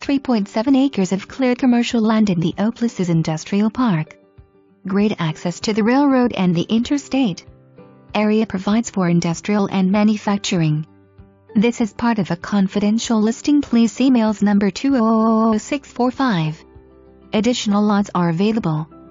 3.7 acres of cleared commercial land in the Oeplousas Industrial Park. Great access to the railroad and the interstate. Area provides for industrial and manufacturing. This is part of a confidential listing. Please see mails number 200645. Additional lots are available.